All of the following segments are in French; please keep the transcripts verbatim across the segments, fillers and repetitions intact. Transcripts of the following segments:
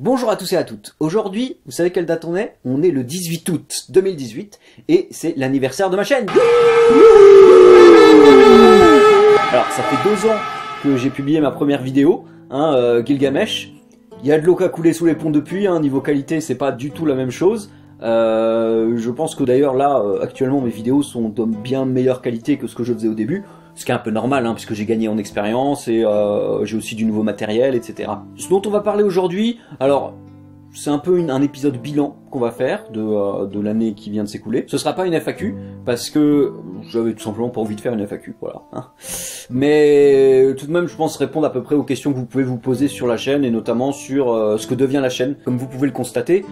Bonjour à tous et à toutes. Aujourd'hui, vous savez quelle date on est? On est le dix-huit août deux mille dix-huit et c'est l'anniversaire de ma chaîne. Alors, ça fait deux ans que j'ai publié ma première vidéo, hein, euh, Gilgamesh. Il y a de l'eau qui a coulé sous les ponts depuis, hein, niveau qualité, c'est pas du tout la même chose. Euh, je pense que d'ailleurs là, euh, actuellement, mes vidéos sont de bien meilleure qualité que ce que je faisais au début. Ce qui est un peu normal, hein, puisque j'ai gagné en expérience et euh, j'ai aussi du nouveau matériel, et cetera. Ce dont on va parler aujourd'hui, alors c'est un peu une, un épisode bilan qu'on va faire de, euh, de l'année qui vient de s'écouler. Ce sera pas une F A Q, parce que j'avais tout simplement pas envie de faire une F A Q, voilà. Hein. Mais tout de même, je pense répondre à peu près aux questions que vous pouvez vous poser sur la chaîne, et notamment sur euh, ce que devient la chaîne. Comme vous pouvez le constater,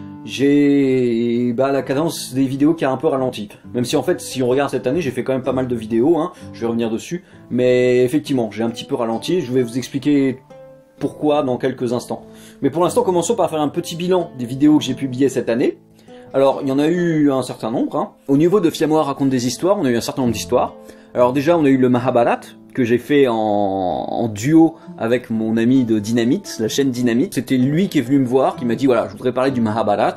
j'ai bah, la cadence des vidéos qui a un peu ralenti. Même si en fait, si on regarde cette année, j'ai fait quand même pas mal de vidéos, hein, je vais revenir dessus. Mais effectivement, j'ai un petit peu ralenti, je vais vous expliquer pourquoi dans quelques instants. Mais pour l'instant, commençons par faire un petit bilan des vidéos que j'ai publiées cette année. Alors, il y en a eu un certain nombre. Hein. Au niveau de Fiamoa raconte des histoires, on a eu un certain nombre d'histoires. Alors déjà, on a eu le Mahabharat, que j'ai fait en, en duo avec mon ami de Dynamite, la chaîne Dynamite. C'était lui qui est venu me voir, qui m'a dit, voilà, je voudrais parler du Mahabharat.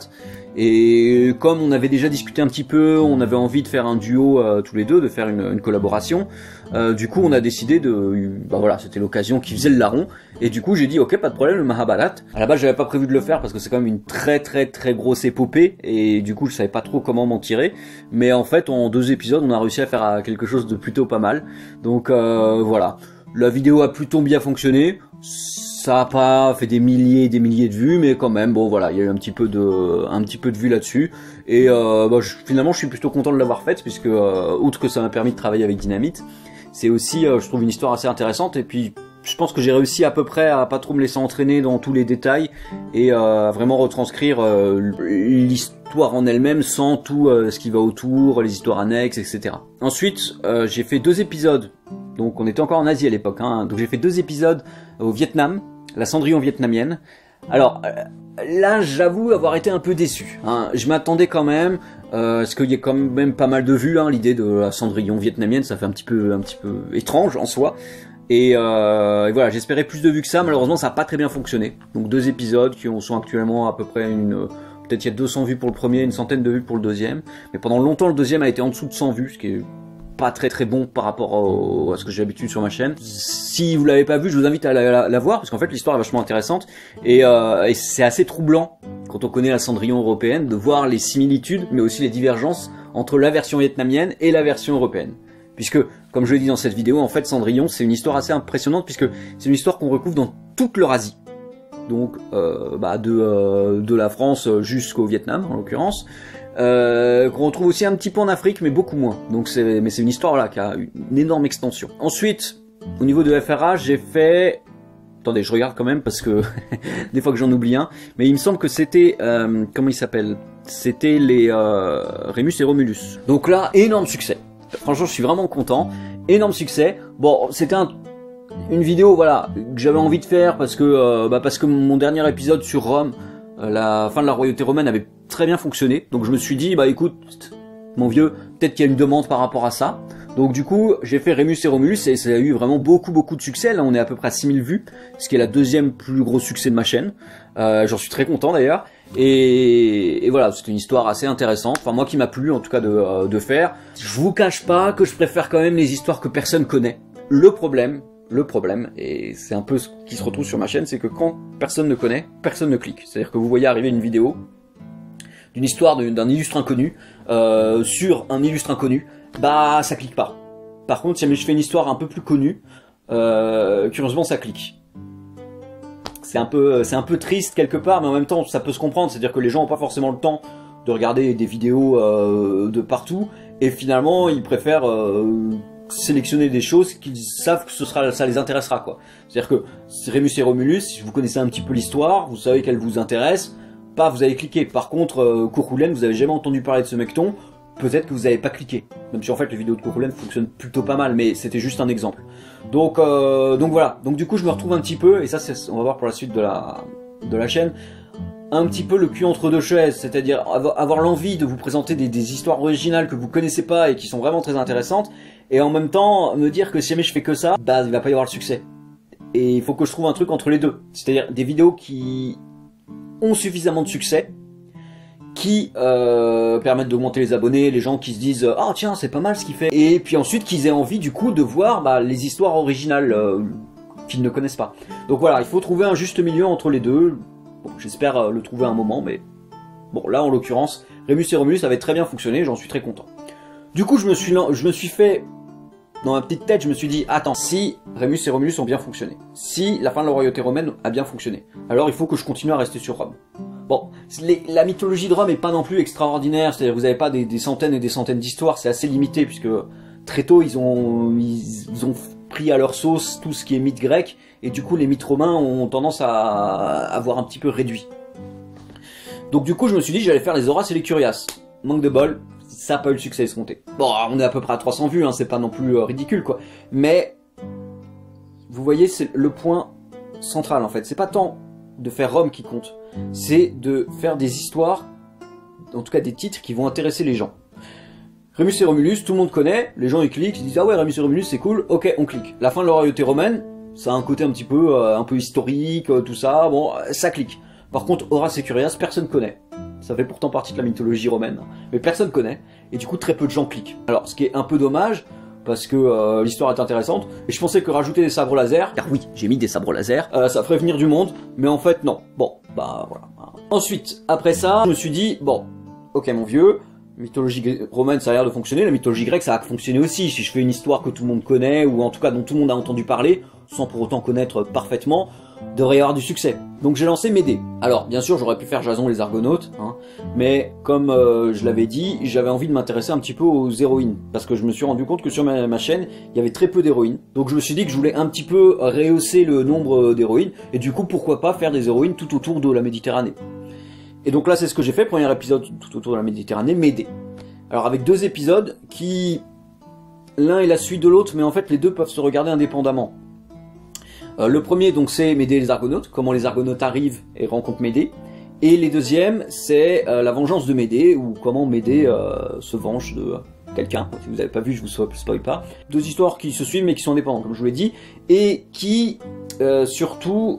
Et comme on avait déjà discuté un petit peu, on avait envie de faire un duo euh, tous les deux, de faire une, une collaboration. Euh, du coup, on a décidé de, bah voilà, c'était l'occasion qui faisait le larron. Et du coup, j'ai dit ok, pas de problème, le Mahabharat. À la base, j'avais pas prévu de le faire parce que c'est quand même une très très très grosse épopée et du coup, je savais pas trop comment m'en tirer. Mais en fait, en deux épisodes, on a réussi à faire quelque chose de plutôt pas mal. Donc euh, voilà, la vidéo a plutôt bien fonctionné. Ça a pas fait des milliers et des milliers de vues, mais quand même, bon voilà, il y a eu un petit peu de, un petit peu de vues là-dessus. Et euh, bah, je, finalement, je suis plutôt content de l'avoir faite, puisque euh, outre que ça m'a permis de travailler avec Dynamite, c'est aussi, euh, je trouve, une histoire assez intéressante. Et puis, je pense que j'ai réussi à peu près à pas trop me laisser entraîner dans tous les détails et euh, à vraiment retranscrire euh, l'histoire en elle-même sans tout euh, ce qui va autour, les histoires annexes, et cetera. Ensuite, euh, j'ai fait deux épisodes. Donc, on était encore en Asie à l'époque. Hein, donc, j'ai fait deux épisodes au Vietnam. La Cendrillon vietnamienne. Alors là, j'avoue avoir été un peu déçu. Hein. Je m'attendais quand même, euh, parce qu'il y a quand même pas mal de vues. Hein, l'idée de la Cendrillon vietnamienne, ça fait un petit peu, un petit peu étrange en soi. Et, euh, et voilà, j'espérais plus de vues que ça. Malheureusement, ça n'a pas très bien fonctionné. Donc deux épisodes qui sont actuellement à peu près une, peut-être il y a deux cents vues pour le premier, une centaine de vues pour le deuxième. Mais pendant longtemps, le deuxième a été en dessous de cent vues, ce qui est pas très très bon par rapport au, à ce que j'ai l'habitude sur ma chaîne. Si vous l'avez pas vu, je vous invite à la, la, la voir parce qu'en fait l'histoire est vachement intéressante et, euh, et c'est assez troublant quand on connaît la Cendrillon européenne de voir les similitudes mais aussi les divergences entre la version vietnamienne et la version européenne. Puisque, comme je l'ai dit dans cette vidéo, en fait Cendrillon c'est une histoire assez impressionnante puisque c'est une histoire qu'on recouvre dans toute l'Eurasie. Donc euh, bah de, euh, de la France jusqu'au Vietnam en l'occurrence. Euh, qu'on retrouve aussi un petit peu en Afrique mais beaucoup moins, donc c'est mais c'est une histoire là qui a une énorme extension. Ensuite au niveau de F R A j'ai fait, attendez je regarde quand même parce que des fois que j'en oublie un, mais il me semble que c'était euh, comment il s'appelle, c'était les euh, Rémus et Romulus. Donc là énorme succès, franchement je suis vraiment content, énorme succès. Bon c'était un une vidéo voilà que j'avais envie de faire parce que euh, bah parce que mon dernier épisode sur Rome, la fin de la royauté romaine, avait très bien fonctionné, donc je me suis dit bah écoute mon vieux, peut-être qu'il y a une demande par rapport à ça, donc du coup j'ai fait Rémus et Romulus et ça a eu vraiment beaucoup beaucoup de succès. Là on est à peu près à six mille vues, ce qui est la deuxième plus gros succès de ma chaîne. Euh, j'en suis très content d'ailleurs et, et voilà, c'est une histoire assez intéressante, enfin moi qui m'a plu en tout cas de, euh, de faire. Je vous cache pas que je préfère quand même les histoires que personne connaît. Le problème Le problème, et c'est un peu ce qui se retrouve sur ma chaîne, c'est que quand personne ne connaît, personne ne clique. C'est-à-dire que vous voyez arriver une vidéo d'une histoire d'un illustre inconnu euh, sur un illustre inconnu, bah ça clique pas. Par contre, si je fais une histoire un peu plus connue, euh, curieusement ça clique. C'est un peu, c'est un peu triste quelque part, mais en même temps ça peut se comprendre. C'est-à-dire que les gens n'ont pas forcément le temps de regarder des vidéos euh, de partout, et finalement ils préfèrent euh, sélectionner des choses qu'ils savent que ce sera, ça les intéressera quoi. C'est-à-dire que Rémus et Romulus, si vous connaissez un petit peu l'histoire, vous savez qu'elle vous intéresse, pas vous allez cliquer. Par contre, euh, Courcoulen, vous avez jamais entendu parler de ce mecton, peut-être que vous n'avez pas cliqué. Même si en fait les vidéos de Courcoulen fonctionnent plutôt pas mal, mais c'était juste un exemple. Donc, euh, donc voilà. Donc du coup, je me retrouve un petit peu, et ça, on va voir pour la suite de la de la chaîne, un petit peu le cul entre deux chaises, c'est-à-dire avoir, avoir l'envie de vous présenter des, des histoires originales que vous connaissez pas et qui sont vraiment très intéressantes, et en même temps me dire que si jamais je fais que ça, bah il va pas y avoir le succès. Et il faut que je trouve un truc entre les deux, c'est-à-dire des vidéos qui ont suffisamment de succès, qui euh, permettent d'augmenter les abonnés, les gens qui se disent « Ah oh, tiens, c'est pas mal ce qu'il fait », et puis ensuite qu'ils aient envie du coup de voir bah, les histoires originales euh, qu'ils ne connaissent pas. Donc voilà, il faut trouver un juste milieu entre les deux. Bon, j'espère euh, le trouver à un moment, mais bon, là en l'occurrence, Rémus et Romulus avait très bien fonctionné, j'en suis très content. Du coup, je me suis, je me suis fait, dans ma petite tête, je me suis dit, attends, si Rémus et Romulus ont bien fonctionné, si la fin de la royauté romaine a bien fonctionné, alors il faut que je continue à rester sur Rome. Bon, les, la mythologie de Rome est pas non plus extraordinaire, c'est-à-dire vous n'avez pas des, des centaines et des centaines d'histoires, c'est assez limité, puisque très tôt, ils ont, ils, ils ont pris à leur sauce tout ce qui est mythe grec, et du coup, les mythes romains ont tendance à avoir un petit peu réduit. Donc du coup, je me suis dit, j'allais faire les Horaces et les Curias. Manque de bol, ça n'a pas eu le succès escompté. Bon, on est à peu près à trois cents vues, hein, c'est pas non plus euh, ridicule, quoi. Mais, vous voyez, c'est le point central, en fait. C'est pas tant de faire Rome qui compte, c'est de faire des histoires, en tout cas des titres qui vont intéresser les gens. Rémus et Romulus, tout le monde connaît, les gens ils cliquent, ils disent « Ah ouais, Rémus et Romulus, c'est cool, ok, on clique. » La fin de la royauté romaine, ça a un côté un petit peu, euh, un peu historique, euh, tout ça, bon, ça clique. Par contre, Horace et Curias, personne connaît. Ça fait pourtant partie de la mythologie romaine, mais personne connaît, et du coup très peu de gens cliquent. Alors, ce qui est un peu dommage, parce que euh, l'histoire est intéressante, et je pensais que rajouter des sabres laser, car oui, j'ai mis des sabres laser, euh, ça ferait venir du monde, mais en fait non. Bon, bah voilà. Ensuite, après ça, je me suis dit, bon, ok mon vieux, mythologie romaine ça a l'air de fonctionner, la mythologie grecque ça a fonctionné aussi, si je fais une histoire que tout le monde connaît, ou en tout cas dont tout le monde a entendu parler, sans pour autant connaître parfaitement, devrait y avoir du succès. Donc j'ai lancé Médée. Alors bien sûr j'aurais pu faire Jason et les Argonautes, hein, mais comme euh, je l'avais dit, j'avais envie de m'intéresser un petit peu aux héroïnes, parce que je me suis rendu compte que sur ma, ma chaîne, il y avait très peu d'héroïnes. Donc je me suis dit que je voulais un petit peu rehausser le nombre d'héroïnes, et du coup pourquoi pas faire des héroïnes tout autour de la Méditerranée. Et donc là c'est ce que j'ai fait, premier épisode tout autour de la Méditerranée, Médée. Alors avec deux épisodes qui... l'un est la suite de l'autre, mais en fait les deux peuvent se regarder indépendamment. Euh, le premier, donc, c'est Médée et les Argonautes, comment les Argonautes arrivent et rencontrent Médée. Et les deuxièmes, c'est euh, la vengeance de Médée, ou comment Médée euh, se venge de quelqu'un. Si vous n'avez pas vu, je vous spoil pas. Deux histoires qui se suivent mais qui sont indépendantes, comme je vous l'ai dit, et qui, euh, surtout,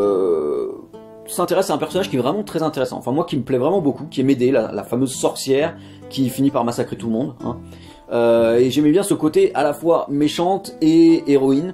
euh, s'intéressent à un personnage qui est vraiment très intéressant. Enfin, moi, qui me plaît vraiment beaucoup, qui est Médée, la, la fameuse sorcière, qui finit par massacrer tout le monde. Hein. Euh, et j'aimais bien ce côté à la fois méchante et héroïne.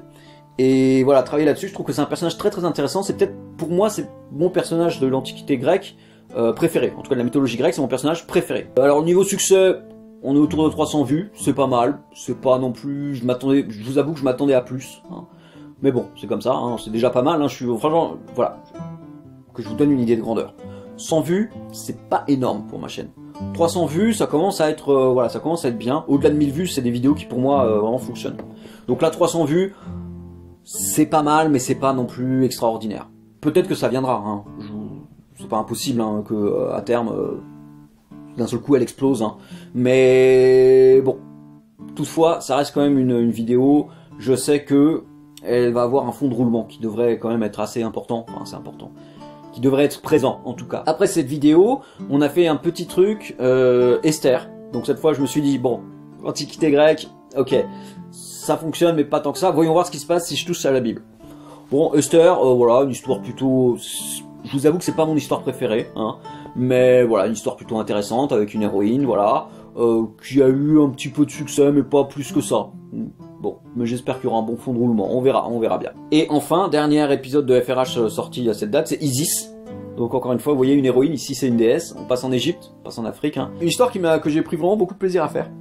Et voilà, travailler là-dessus, je trouve que c'est un personnage très très intéressant. C'est peut-être, pour moi, c'est mon personnage de l'Antiquité grecque euh, préféré. En tout cas, de la mythologie grecque, c'est mon personnage préféré. Alors, niveau succès, on est autour de trois cents vues. C'est pas mal. C'est pas non plus... Je m'attendais, je vous avoue que je m'attendais à plus. Hein. Mais bon, c'est comme ça. Hein, c'est déjà pas mal. Hein, je suis franchement... Voilà. Que je vous donne une idée de grandeur. cent vues, c'est pas énorme pour ma chaîne. trois cents vues, ça commence à être... Euh, voilà, ça commence à être bien. Au-delà de mille vues, c'est des vidéos qui, pour moi, euh, vraiment fonctionnent. Donc là, trois cents vues... c'est pas mal, mais c'est pas non plus extraordinaire. Peut-être que ça viendra, hein. C'est pas impossible hein, que euh, à terme, euh, d'un seul coup, elle explose. Hein. Mais bon, toutefois, ça reste quand même une, une vidéo. Je sais que elle va avoir un fond de roulement qui devrait quand même être assez important. Enfin, c'est important. Qui devrait être présent, en tout cas. Après cette vidéo, on a fait un petit truc, euh, Esther. Donc cette fois, je me suis dit, bon, Antiquité grecque, ok. Ça fonctionne, mais pas tant que ça. Voyons voir ce qui se passe si je touche à la Bible. Bon, Esther, euh, voilà, une histoire plutôt... Je vous avoue que c'est pas mon histoire préférée, hein. Mais voilà, une histoire plutôt intéressante, avec une héroïne, voilà, euh, qui a eu un petit peu de succès, mais pas plus que ça. Bon, mais j'espère qu'il y aura un bon fond de roulement, on verra, on verra bien. Et enfin, dernier épisode de F R H sorti à cette date, c'est Isis. Donc encore une fois, vous voyez une héroïne, ici c'est une déesse, on passe en Égypte, on passe en Afrique. Hein. Une histoire qui m'a, que j'ai pris vraiment beaucoup de plaisir à faire.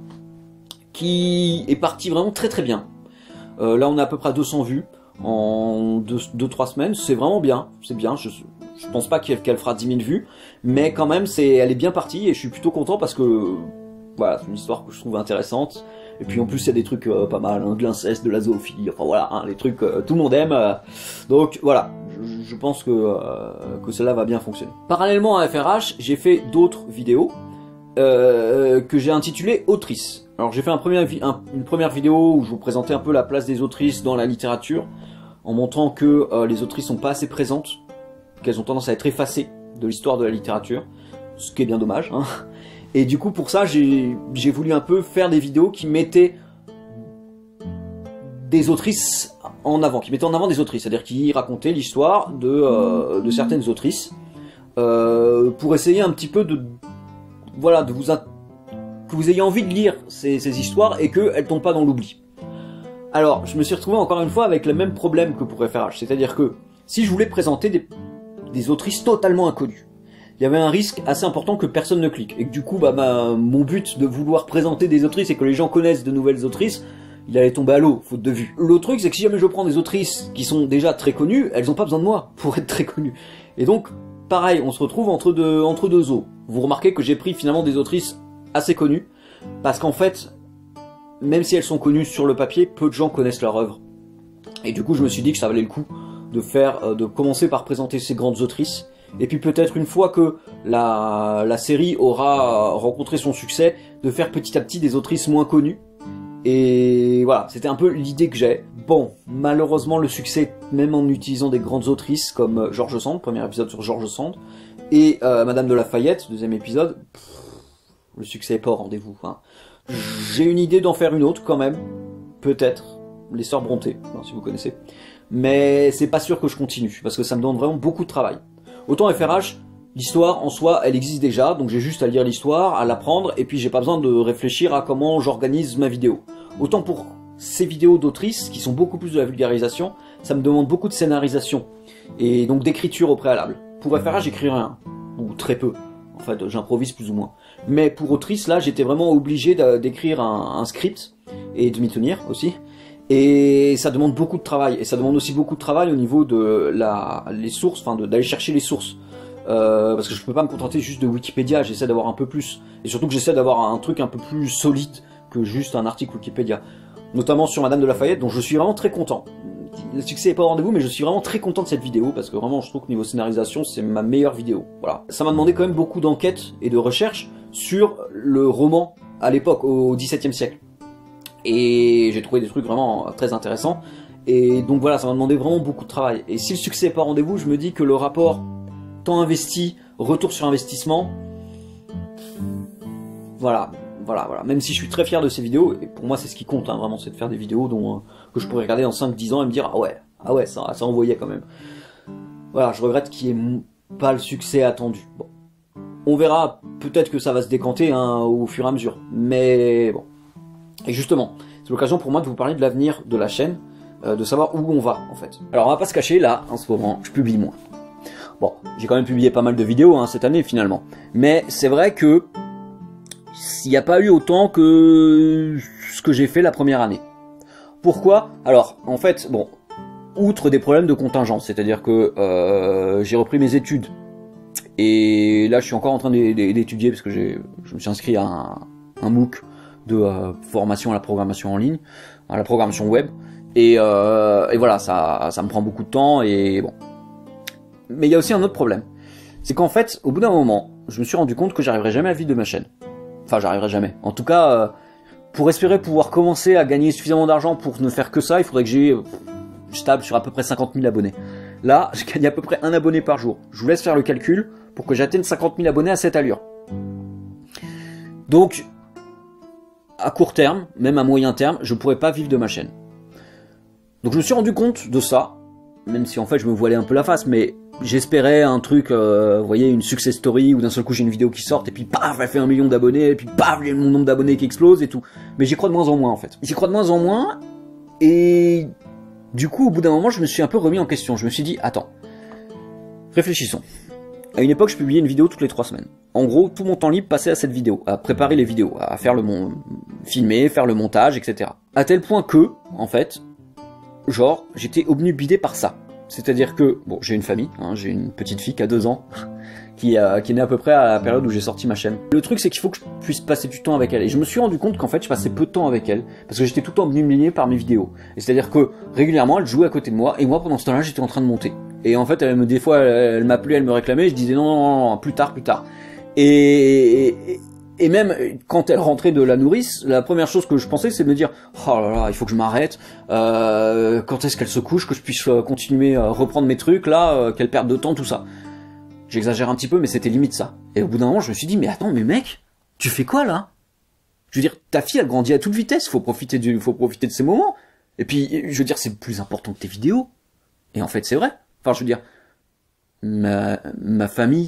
Qui est parti vraiment très très bien. Euh, là on a à peu près deux cents vues en deux trois semaines, c'est vraiment bien, c'est bien, je, je pense pas qu'elle qu'elle fera dix mille vues, mais quand même c'est, elle est bien partie et je suis plutôt content parce que voilà, c'est une histoire que je trouve intéressante, et puis en plus il y a des trucs euh, pas mal, hein, de l'inceste, de la zoophilie, enfin voilà, hein, les trucs euh, tout le monde aime, euh, donc voilà, je, je pense que, euh, que cela va bien fonctionner. Parallèlement à F R H, j'ai fait d'autres vidéos euh, que j'ai intitulées Autrices. Alors j'ai fait un premier, un, une première vidéo où je vous présentais un peu la place des autrices dans la littérature, en montrant que euh, les autrices sont pas assez présentes, qu'elles ont tendance à être effacées de l'histoire de la littérature, ce qui est bien dommage. Hein. Et du coup pour ça j'ai voulu un peu faire des vidéos qui mettaient des autrices en avant, qui mettaient en avant des autrices, c'est-à-dire qui racontaient l'histoire de, euh, de certaines autrices, euh, pour essayer un petit peu de, voilà, de vous, que vous ayez envie de lire ces, ces histoires et qu'elles tombent pas dans l'oubli. Alors, je me suis retrouvé encore une fois avec le même problème que pour F R H, c'est-à-dire que si je voulais présenter des, des autrices totalement inconnues, il y avait un risque assez important que personne ne clique, et que du coup, bah, bah, mon but de vouloir présenter des autrices et que les gens connaissent de nouvelles autrices, il allait tomber à l'eau, faute de vue. Le truc, c'est que si jamais je prends des autrices qui sont déjà très connues, elles ont pas besoin de moi pour être très connues. Et donc, pareil, on se retrouve entre deux, entre deux eaux. Vous remarquez que j'ai pris finalement des autrices assez connues, parce qu'en fait, même si elles sont connues sur le papier, peu de gens connaissent leur œuvre. Et du coup, je me suis dit que ça valait le coup de faire, de commencer par présenter ces grandes autrices, et puis peut-être une fois que la, la série aura rencontré son succès, de faire petit à petit des autrices moins connues. Et voilà, c'était un peu l'idée que j'ai. Bon, malheureusement le succès, même en utilisant des grandes autrices comme George Sand, premier épisode sur George Sand, et euh, Madame de Lafayette, deuxième épisode, pff, le succès est pas au rendez-vous. Hein. J'ai une idée d'en faire une autre quand même, peut-être, les Sœurs Brontë, si vous connaissez. Mais c'est pas sûr que je continue, parce que ça me demande vraiment beaucoup de travail. Autant F R H, l'histoire en soi, elle existe déjà, donc j'ai juste à lire l'histoire, à l'apprendre, et puis j'ai pas besoin de réfléchir à comment j'organise ma vidéo. Autant pour ces vidéos d'autrices, qui sont beaucoup plus de la vulgarisation, ça me demande beaucoup de scénarisation, et donc d'écriture au préalable. Pour F R H, j'écris rien, ou très peu, en fait, j'improvise plus ou moins. Mais pour autrice, là, j'étais vraiment obligé d'écrire un, un script, et de m'y tenir aussi. Et ça demande beaucoup de travail, et ça demande aussi beaucoup de travail au niveau de la, les sources, enfin d'aller chercher les sources. Euh, parce que je peux pas me contenter juste de Wikipédia, j'essaie d'avoir un peu plus. Et surtout que j'essaie d'avoir un truc un peu plus solide que juste un article Wikipédia. Notamment sur Madame de Lafayette, dont je suis vraiment très content. Le succès est pas au rendez-vous, mais je suis vraiment très content de cette vidéo, parce que vraiment je trouve que niveau scénarisation, c'est ma meilleure vidéo. Voilà. Ça m'a demandé quand même beaucoup d'enquêtes et de recherches sur le roman à l'époque, au dix-septième siècle. Et j'ai trouvé des trucs vraiment très intéressants. Et donc voilà, ça m'a demandé vraiment beaucoup de travail. Et si le succès est pas au rendez-vous, je me dis que le rapport temps investi, retour sur investissement, voilà, voilà, voilà. Même si je suis très fier de ces vidéos, et pour moi c'est ce qui compte, hein, vraiment, c'est de faire des vidéos dont, euh, que je pourrais regarder dans cinq dix ans et me dire, ah ouais, ah ouais, ça, ça envoyait quand même. Voilà, je regrette qu'il n'y ait pas le succès attendu. Bon. On verra, peut-être que ça va se décanter hein, au fur et à mesure, mais bon. Et justement, c'est l'occasion pour moi de vous parler de l'avenir de la chaîne, euh, de savoir où on va en fait. Alors on va pas se cacher, là, en ce moment, je publie moins. Bon, j'ai quand même publié pas mal de vidéos hein, cette année finalement, mais c'est vrai que il n'y a pas eu autant que ce que j'ai fait la première année. Pourquoi? Alors, en fait, bon, outre des problèmes de contingence, c'est-à-dire que euh, j'ai repris mes études, et là je suis encore en train d'étudier parce que j'ai, je me suis inscrit à un, un MOOC de euh, formation à la programmation en ligne, à la programmation web, et, euh, et voilà, ça, ça me prend beaucoup de temps, et bon. Mais il y a aussi un autre problème, c'est qu'en fait, au bout d'un moment, je me suis rendu compte que j'arriverai jamais à vivre de ma chaîne. Enfin, j'arriverai jamais. En tout cas, euh, pour espérer pouvoir commencer à gagner suffisamment d'argent pour ne faire que ça, il faudrait que j'ai, euh, je table sur à peu près cinquante mille abonnés. Là, je gagne à peu près un abonné par jour. Je vous laisse faire le calcul pour que j'atteigne cinquante mille abonnés à cette allure. Donc, à court terme, même à moyen terme, je pourrais pas vivre de ma chaîne. Donc je me suis rendu compte de ça, même si en fait je me voilais un peu la face, mais j'espérais un truc, euh, vous voyez, une success story, où d'un seul coup j'ai une vidéo qui sort, et puis paf, elle fait un million d'abonnés, et puis paf, il y a mon nombre d'abonnés qui explose et tout. Mais j'y crois de moins en moins en fait. J'y crois de moins en moins, et du coup au bout d'un moment je me suis un peu remis en question. Je me suis dit, attends, réfléchissons. À une époque je publiais une vidéo toutes les trois semaines. En gros, tout mon temps libre passait à cette vidéo, à préparer les vidéos, à faire le mon... filmer, faire le montage, et cetera. À tel point que, en fait, genre, j'étais obnubilé par ça. C'est-à-dire que, bon, j'ai une famille, hein, j'ai une petite fille qui a deux ans, qui, euh, qui est née à peu près à la période où j'ai sorti ma chaîne. Le truc, c'est qu'il faut que je puisse passer du temps avec elle. Et je me suis rendu compte qu'en fait, je passais peu de temps avec elle, parce que j'étais tout le temps obnubilé par mes vidéos. Et c'est-à-dire que, régulièrement, elle jouait à côté de moi, et moi, pendant ce temps-là, j'étais en train de monter. Et en fait, elle me, des fois, elle, elle m'appelait, elle me réclamait, je disais non, non, non, non, plus tard, plus tard. Et, et, et même quand elle rentrait de la nourrice, la première chose que je pensais, c'est de me dire oh là là, il faut que je m'arrête. Euh, quand est-ce qu'elle se couche, que je puisse continuer à reprendre mes trucs là, euh, qu'elle perde de temps, tout ça. J'exagère un petit peu, mais c'était limite ça. Et au bout d'un moment, je me suis dit mais attends, mais mec, tu fais quoi là? Je veux dire, ta fille elle grandit à toute vitesse, faut profiter du, faut profiter de ces moments. Et puis, je veux dire, c'est plus important que tes vidéos. Et en fait, c'est vrai. Enfin, je veux dire, ma, ma famille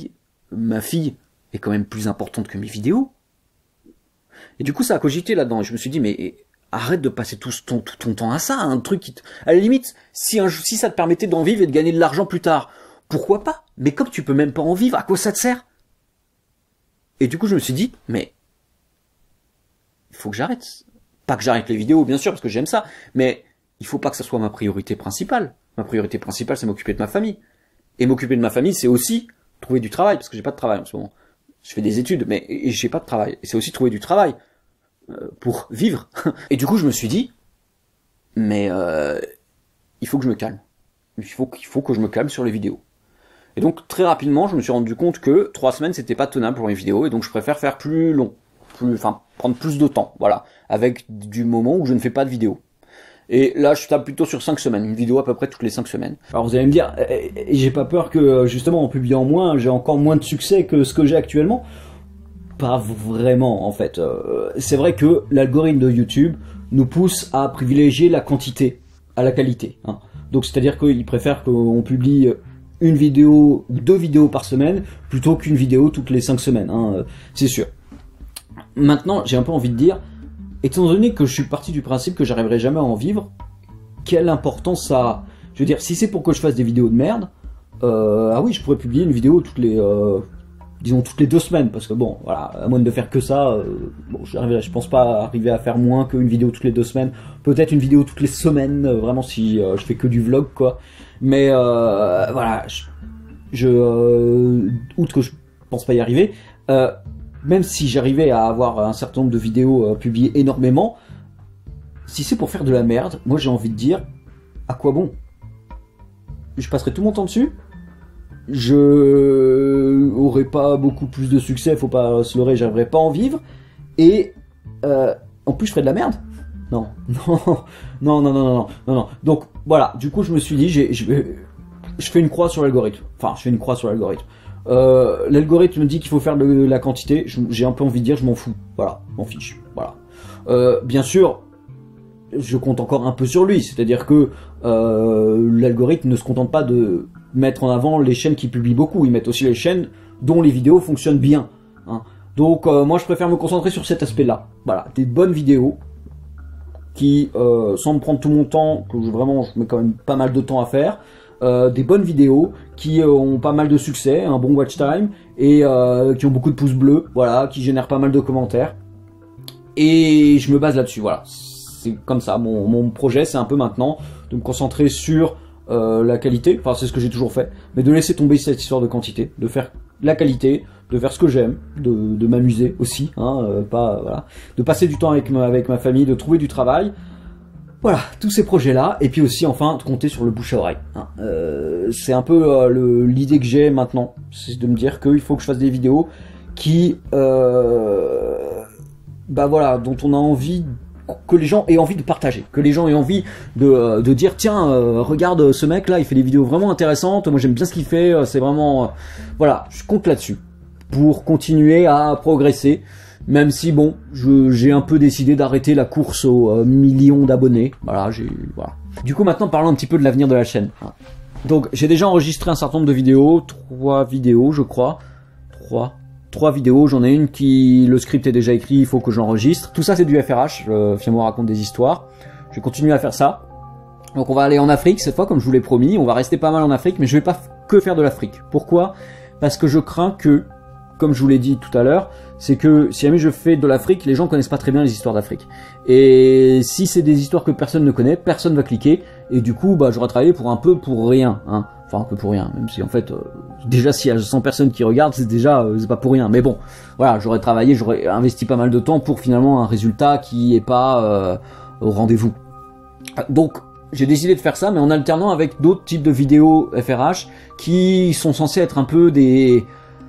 ma fille est quand même plus importante que mes vidéos. Et du coup, ça a cogité là-dedans. Et je me suis dit, mais arrête de passer tout ton, tout ton temps à ça, un truc qui te... À la limite, si, un, si ça te permettait d'en vivre et de gagner de l'argent plus tard, pourquoi pas? Mais comme tu peux même pas en vivre, à quoi ça te sert? Et du coup, je me suis dit, mais il faut que j'arrête. Pas que j'arrête les vidéos, bien sûr, parce que j'aime ça, mais il faut pas que ça soit ma priorité principale. Ma priorité principale, c'est m'occuper de ma famille. Et m'occuper de ma famille, c'est aussi trouver du travail, parce que j'ai pas de travail en ce moment. Je fais des études, mais j'ai pas de travail. Et c'est aussi trouver du travail euh, pour vivre. Et du coup, je me suis dit, mais euh, il faut que je me calme. Il faut, il faut que je me calme sur les vidéos. Et donc, très rapidement, je me suis rendu compte que trois semaines, c'était pas tenable pour mes vidéos, et donc je préfère faire plus long. Plus, enfin, prendre plus de temps, voilà, avec du moment où je ne fais pas de vidéo. Et là, je tape plutôt sur cinq semaines, une vidéo à peu près toutes les cinq semaines. Alors vous allez me dire, j'ai pas peur que justement en publiant moins, j'ai encore moins de succès que ce que j'ai actuellement. Pas vraiment en fait. C'est vrai que l'algorithme de YouTube nous pousse à privilégier la quantité à la qualité. Hein. Donc c'est-à-dire qu'il préfère qu'on publie une vidéo ou deux vidéos par semaine plutôt qu'une vidéo toutes les cinq semaines, hein, c'est sûr. Maintenant, j'ai un peu envie de dire, étant donné que je suis parti du principe que j'arriverai jamais à en vivre, quelle importance ça a? Je veux dire, si c'est pour que je fasse des vidéos de merde, euh, ah oui, je pourrais publier une vidéo toutes les, euh, disons toutes les deux semaines, parce que bon, voilà, à moins de faire que ça, euh, bon, j'arriverai, je pense pas arriver à faire moins qu'une vidéo toutes les deux semaines, peut-être une vidéo toutes les semaines, euh, vraiment si euh, je fais que du vlog, quoi. Mais euh, voilà, je, je euh, outre que je pense pas y arriver, euh, même si j'arrivais à avoir un certain nombre de vidéos euh, publiées énormément, si c'est pour faire de la merde, moi j'ai envie de dire, à quoi bon? Je passerai tout mon temps dessus, je aurais pas beaucoup plus de succès, faut pas se leurrer, j'arriverai pas à en vivre, et euh, en plus je ferais de la merde. Non, non, non, non, non, non, non, non. Donc voilà, du coup je me suis dit, j'ai, je, je fais une croix sur l'algorithme. Enfin, je fais une croix sur l'algorithme. Euh, l'algorithme me dit qu'il faut faire de la quantité, j'ai un peu envie de dire je m'en fous, voilà, m'en fiche, voilà. Euh, bien sûr, je compte encore un peu sur lui, c'est-à-dire que euh, l'algorithme ne se contente pas de mettre en avant les chaînes qui publient beaucoup, ils mettent aussi les chaînes dont les vidéos fonctionnent bien. Hein. Donc euh, moi je préfère me concentrer sur cet aspect-là, voilà, des bonnes vidéos qui, euh, sans me prendre tout mon temps, que je, vraiment je mets quand même pas mal de temps à faire, Euh, des bonnes vidéos qui euh, ont pas mal de succès, un bon watch time et euh, qui ont beaucoup de pouces bleus, voilà, qui génèrent pas mal de commentaires. Et je me base là-dessus, voilà. C'est comme ça, mon, mon projet c'est un peu maintenant de me concentrer sur euh, la qualité, enfin c'est ce que j'ai toujours fait, mais de laisser tomber cette histoire de quantité, de faire la qualité, de faire ce que j'aime, de, de m'amuser aussi, hein, euh, pas, voilà, de passer du temps avec ma, avec ma famille, de trouver du travail. Voilà, tous ces projets-là, et puis aussi, enfin, de compter sur le bouche à oreille. Hein. Euh, c'est un peu euh, l'idée que j'ai maintenant, c'est de me dire qu'il faut que je fasse des vidéos qui, euh, bah voilà, dont on a envie, que les gens aient envie de partager, que les gens aient envie de, de dire, tiens, euh, regarde ce mec-là, il fait des vidéos vraiment intéressantes, moi j'aime bien ce qu'il fait, c'est vraiment, euh, voilà, je compte là-dessus pour continuer à progresser. Même si bon, j'ai un peu décidé d'arrêter la course aux euh, millions d'abonnés. Voilà, j'ai voilà. Du coup, maintenant parlons un petit peu de l'avenir de la chaîne. Donc, j'ai déjà enregistré un certain nombre de vidéos, trois vidéos, je crois, trois, trois vidéos. J'en ai une qui, le script est déjà écrit, il faut que j'enregistre. Tout ça, c'est du F R H. Euh, Fiamour raconte des histoires. Je vais continuer à faire ça. Donc, on va aller en Afrique cette fois, comme je vous l'ai promis. On va rester pas mal en Afrique, mais je vais pas que faire de l'Afrique. Pourquoi? Parce que je crains que, comme je vous l'ai dit tout à l'heure, c'est que si jamais je fais de l'Afrique, les gens connaissent pas très bien les histoires d'Afrique. Et si c'est des histoires que personne ne connaît, personne va cliquer, et du coup, bah, j'aurais travaillé pour un peu pour rien, hein. Enfin, un peu pour rien, même si en fait, euh, déjà s'il y a cent personnes qui regardent, c'est déjà, euh, c'est pas pour rien. Mais bon, voilà, j'aurais travaillé, j'aurais investi pas mal de temps pour finalement un résultat qui est pas euh, au rendez-vous. Donc, j'ai décidé de faire ça, mais en alternant avec d'autres types de vidéos F R H qui sont censés être un peu des...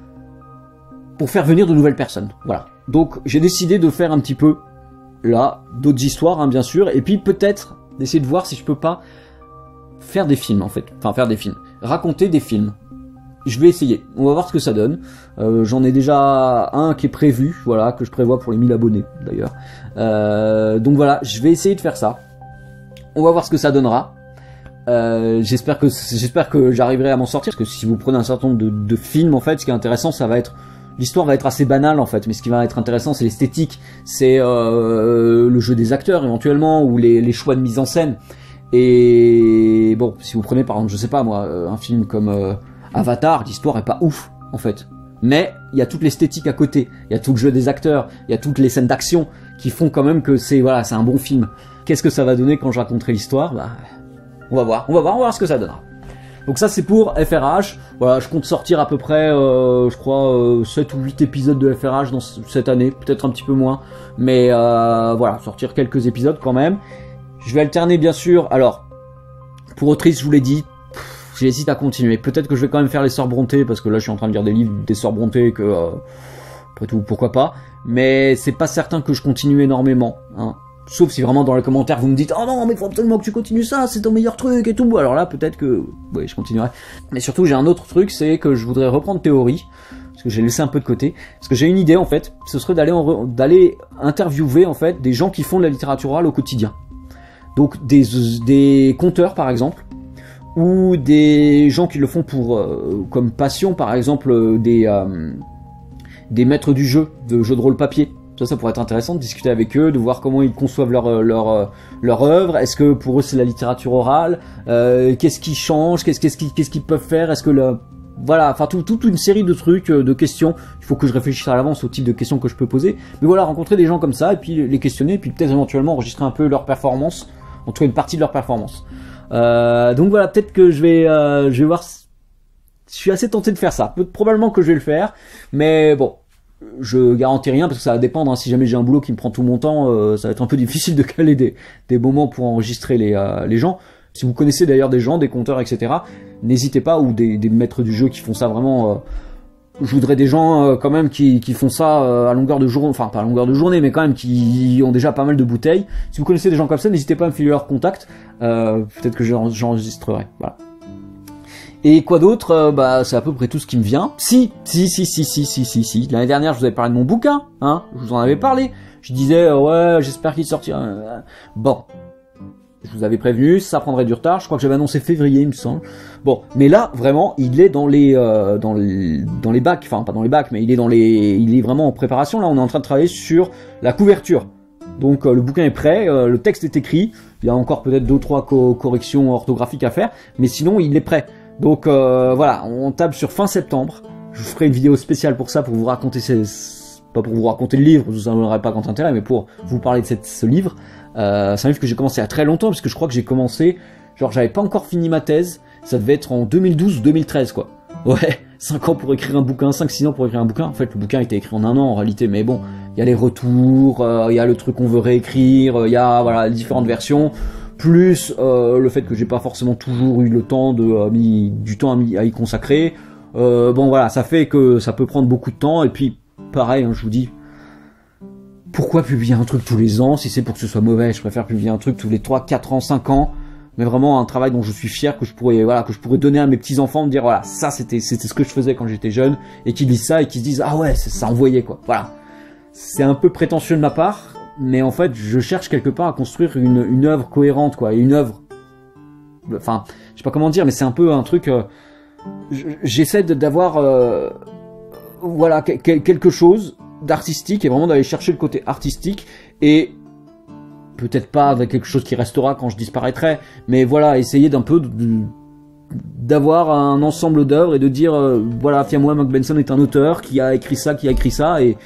pour faire venir de nouvelles personnes, voilà. Donc j'ai décidé de faire un petit peu, là, d'autres histoires, hein, bien sûr, et puis peut-être d'essayer de voir si je peux pas faire des films, en fait. Enfin, faire des films. Raconter des films. Je vais essayer, on va voir ce que ça donne. Euh, J'en ai déjà un qui est prévu, voilà, que je prévois pour les mille abonnés, d'ailleurs. Euh, donc voilà, je vais essayer de faire ça. On va voir ce que ça donnera. Euh, j'espère que j'espère que j'arriverai à m'en sortir, parce que si vous prenez un certain nombre de, de films, en fait, ce qui est intéressant, ça va être l'histoire va être assez banale en fait, mais ce qui va être intéressant, c'est l'esthétique, c'est euh, le jeu des acteurs éventuellement, ou les, les choix de mise en scène. Et bon, si vous prenez par exemple, je sais pas moi, un film comme euh, Avatar, l'histoire est pas ouf en fait, mais il y a toute l'esthétique à côté, il y a tout le jeu des acteurs, il y a toutes les scènes d'action qui font quand même que c'est voilà, c'est un bon film. Qu'est-ce que ça va donner quand je raconterai l'histoire? Bah, on va voir, on va voir, on va voir ce que ça donnera. Donc ça c'est pour F R H, voilà, je compte sortir à peu près, euh, je crois, euh, sept ou huit épisodes de F R H dans cette année, peut-être un petit peu moins, mais euh, voilà, sortir quelques épisodes quand même. Je vais alterner bien sûr, alors, pour Autrice, je vous l'ai dit, j'hésite à continuer, peut-être que je vais quand même faire les Sœurs Brontë, parce que là je suis en train de lire des livres des Sœurs Brontë, que, euh, après tout, pourquoi pas, mais c'est pas certain que je continue énormément, hein. Sauf si vraiment dans les commentaires vous me dites « Oh non, mais il faut absolument que tu continues ça, c'est ton meilleur truc et tout », alors là peut-être que, oui, je continuerai. Mais surtout j'ai un autre truc, c'est que je voudrais reprendre théorie, parce que j'ai laissé un peu de côté, parce que j'ai une idée en fait, ce serait d'aller d'aller interviewer en fait des gens qui font de la littérature orale au quotidien. Donc des, des conteurs par exemple, ou des gens qui le font pour euh, comme passion, par exemple des, euh, des maîtres du jeu, de jeux de rôle papier. Ça, ça pourrait être intéressant de discuter avec eux, de voir comment ils conçoivent leur leur leur œuvre. Est-ce que pour eux c'est la littérature orale? euh, Qu'est-ce qui change? Qu'est-ce qu'est-ce qu'ils qu'est-ce qu'ils peuvent faire? Est-ce que le voilà, enfin tout, toute une série de trucs, de questions. Il faut que je réfléchisse à l'avance au type de questions que je peux poser. Mais voilà, rencontrer des gens comme ça et puis les questionner, et puis peut-être éventuellement enregistrer un peu leur performance, en tout cas une partie de leur performance. Euh, donc voilà, peut-être que je vais euh, je vais voir. Je suis assez tenté de faire ça. Probablement que je vais le faire, mais bon. Je garantis rien parce que ça va dépendre, hein. Si jamais j'ai un boulot qui me prend tout mon temps, euh, ça va être un peu difficile de caler des, des moments pour enregistrer les, euh, les gens. Si vous connaissez d'ailleurs des gens, des conteurs, et cetera, n'hésitez pas, ou des, des maîtres du jeu qui font ça vraiment. Euh, je voudrais des gens euh, quand même qui, qui font ça euh, à longueur de journée, enfin pas à longueur de journée, mais quand même qui ont déjà pas mal de bouteilles. Si vous connaissez des gens comme ça, n'hésitez pas à me filer leur contact. Euh, peut-être que j'enregistrerai. Voilà. Et quoi d'autre? euh, Bah c'est à peu près tout ce qui me vient. Si, si, si, si, si, si, si, si. L'année dernière, je vous avais parlé de mon bouquin, hein. Je vous en avais parlé. Je disais euh, ouais, j'espère qu'il sortira. Bon, je vous avais prévenu, ça prendrait du retard. Je crois que j'avais annoncé février, il me semble. Bon, mais là vraiment, il est dans les, euh, dans les, dans les bacs. Enfin pas dans les bacs, mais il est dans les, il est vraiment en préparation. Là, on est en train de travailler sur la couverture. Donc euh, le bouquin est prêt, euh, le texte est écrit. Il y a encore peut-être deux trois co corrections orthographiques à faire, mais sinon il est prêt. Donc euh, voilà, on table sur fin septembre. Je vous ferai une vidéo spéciale pour ça, pour vous raconter ces... pas pour vous raconter le livre, ça n'aurait pas grand intérêt, mais pour vous parler de cette, ce livre. Euh, c'est un livre que j'ai commencé il y a très longtemps, parce que je crois que j'ai commencé, genre j'avais pas encore fini ma thèse, ça devait être en deux mille douze ou deux mille treize quoi. Ouais, cinq ans pour écrire un bouquin, cinq six ans pour écrire un bouquin. En fait, le bouquin a été écrit en un an en réalité, mais bon, il y a les retours, il euh, y a le truc qu'on veut réécrire, il y a voilà les différentes versions. Plus euh, le fait que j'ai pas forcément toujours eu le temps de euh, mis du temps à, à y consacrer. Euh, bon voilà, ça fait que ça peut prendre beaucoup de temps. Et puis pareil, hein, je vous dis, pourquoi publier un truc tous les ans? Si c'est pour que ce soit mauvais, je préfère publier un truc tous les trois, quatre ans, cinq ans. Mais vraiment un travail dont je suis fier, que je pourrais voilà, que je pourrais donner à mes petits enfants, me dire voilà, ça c'était c'était ce que je faisais quand j'étais jeune, et qu'ils lisent ça et qu'ils se disent ah ouais, ça envoyait quoi. Voilà, c'est un peu prétentieux de ma part. Mais en fait, je cherche quelque part à construire une, une œuvre cohérente, quoi, et une œuvre. Enfin, je sais pas comment dire, mais c'est un peu un truc. Euh, J'essaie d'avoir, euh, voilà, que, quelque chose d'artistique et vraiment d'aller chercher le côté artistique et peut-être pas avec quelque chose qui restera quand je disparaîtrai, mais voilà, essayer d'un peu d'avoir un ensemble d'œuvres et de dire, euh, voilà, tiens-moi, Mark Benson est un auteur qui a écrit ça, qui a écrit ça et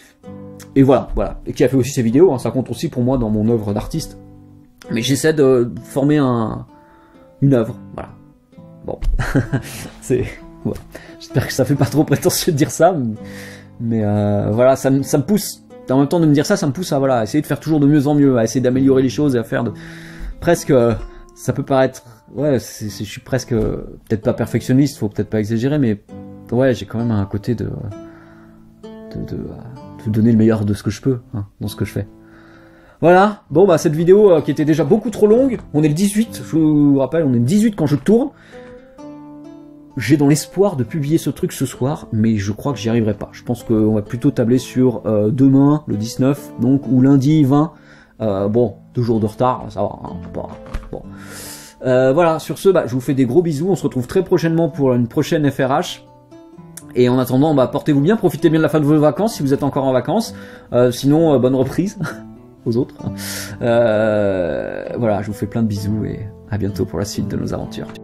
Et voilà, voilà, et qui a fait aussi ses vidéos, hein, ça compte aussi pour moi dans mon œuvre d'artiste. Mais j'essaie de former un, une œuvre, voilà. Bon, c'est, ouais. J'espère que ça fait pas trop prétentieux de dire ça, mais euh, voilà, ça, ça me pousse. En même temps de me dire ça, ça me pousse à voilà, à essayer de faire toujours de mieux en mieux, à essayer d'améliorer les choses et à faire de presque, euh, ça peut paraître, ouais, c'est, c'est, je suis presque euh, peut-être pas perfectionniste, faut peut-être pas exagérer, mais ouais, j'ai quand même un côté de, de, de de donner le meilleur de ce que je peux, hein, dans ce que je fais. Voilà, bon bah cette vidéo euh, qui était déjà beaucoup trop longue, on est le dix-huit, je vous rappelle, on est le dix-huit quand je tourne. J'ai dans l'espoir de publier ce truc ce soir, mais je crois que j'y arriverai pas. Je pense qu'on va plutôt tabler sur euh, demain, le dix-neuf, donc, ou lundi vingt. Euh, bon, deux jours de retard, ça va, hein, pas, bon. Euh, voilà, sur ce, bah, je vous fais des gros bisous. On se retrouve très prochainement pour une prochaine F R H. Et en attendant, bah, portez-vous bien, profitez bien de la fin de vos vacances si vous êtes encore en vacances. Euh, sinon, euh, bonne reprise aux autres. Euh, voilà, je vous fais plein de bisous et à bientôt pour la suite de nos aventures.